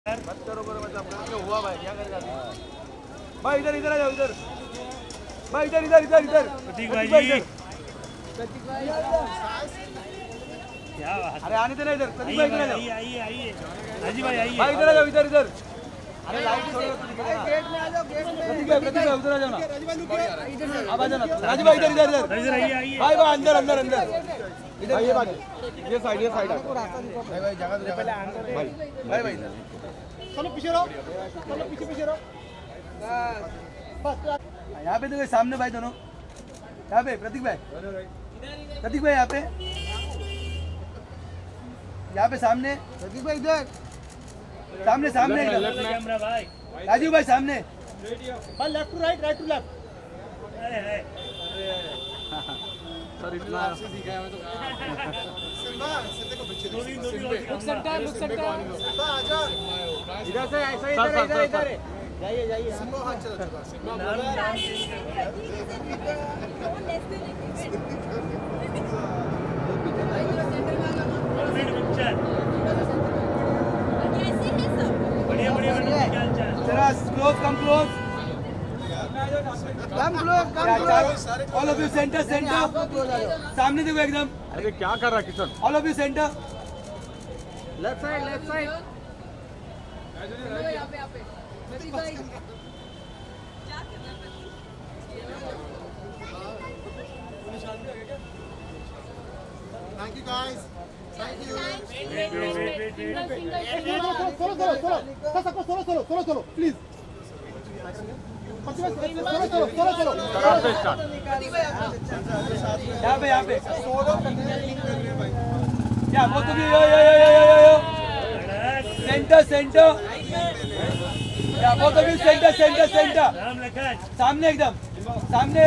मत करो मतलब हुआ भाई, क्या करेगा भाई? इधर इधर आ जाओ, इधर भाई, इधर इधर इधर इधर प्रतीक भाई क्या बात। अरे आने देना इधर, प्रतीक भाई इधर आ जाओ। आइए हाजी भाई आइए भाई इधर आ जाओ, इधर इधर। अरे लाइट छोड़ो, गेट में आ जाओ, गेट में। प्रतीक भाई उधर आ जाओ ना, अब आ जाओ ना राजू भाई, इधर इधर इधर आइए भाई, भाई अंदर अंदर अंदर इधर, ये बाजू, ये साइड भाई भाई जगह दे पहले अंदर भाई भाई भाई चलो पीछे रहो, चलो पीछे पीछे रहो बस। यहाँ पे देखो सामने भाई, दोनों यहाँ पे प्रतीक भाई यहाँ पे सामने प्रतीक भाई, इधर सामने सामने कैमरा भाई, राजू भाई सामने भाई, left to right, right to left. Sir इतना आपसे सीखा है हमें तो। Look centre, look centre. इधर से ऐसा इधर इधर इधर जाइए जाइए। सिम्बा हाथ चला चुका, सिम्बा बोला बढ़िया बढ़िया जरा close, come close, come close, come close. All of you centre centre, सामने देखो एकदम। अरे क्या कर रहा है Kishan? All of you centre, left side, left side. Thank you guys. Thank you. Solo, please. Solo. यहाँ पे क्या बोल तुम? यो सेंटर सेंटर, क्या बोल तुम? सेंटर सेंटर सेंटर, सामने एकदम सामने।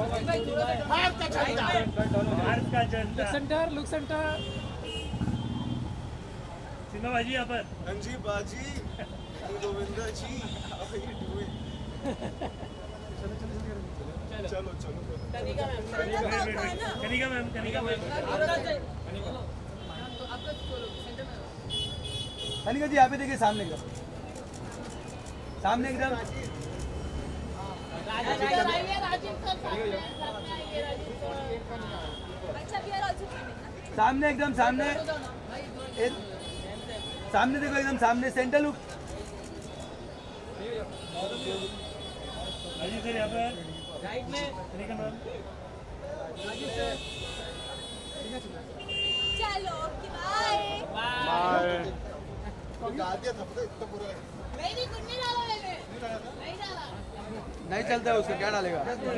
लुक सेंटर सिम्बा बाजी यहाँ पर। अंजी बाजी, गोविंदा जी, how are you doing? चलो कनिका मैम कनिका जी यहाँ पे देखिए, सामने एकदम सामने एकदम। सामने एकदम सामने, सामने देखो एकदम सामने, सेंटर लुक। हाजी सर यहाँ पर राइट में कनिका मैम। चलो बाय बाय। नहीं कुछ नहीं डाला मैंने, नहीं डाला। नहीं चलता है उसका, क्या डालेगा?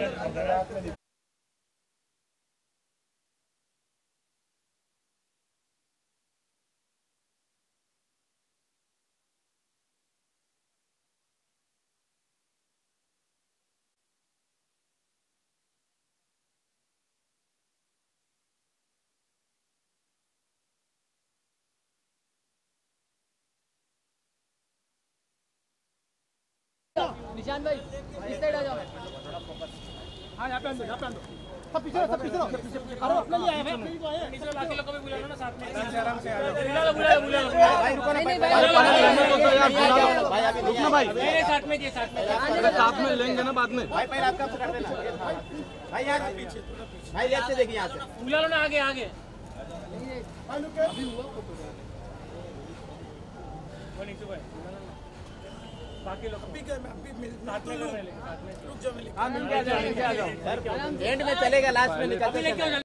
निशान भाई, इस साइड आ जाओ। हाँ, यहाँ पे अंदर, सब पीछे रहो। अरे अपने लिए आए हैं, अपने लिए तो आए हैं। बाकी लोगों को भी बुला लो ना साथ में। आराम से आ जाओ। बुला लो भाई रुको ना, भाई रुकना भाई, साथ में साथ में लेंगे ना बाद में। भाई पहले आपका पकड़ देना भाई, यार पीछे, भाई लेफ्ट से देखिए यहाँ से। बुला लो ना, आगे बाकी लोग साथ में कर रहे हैं। एंड में चलेगा, लास्ट में निकल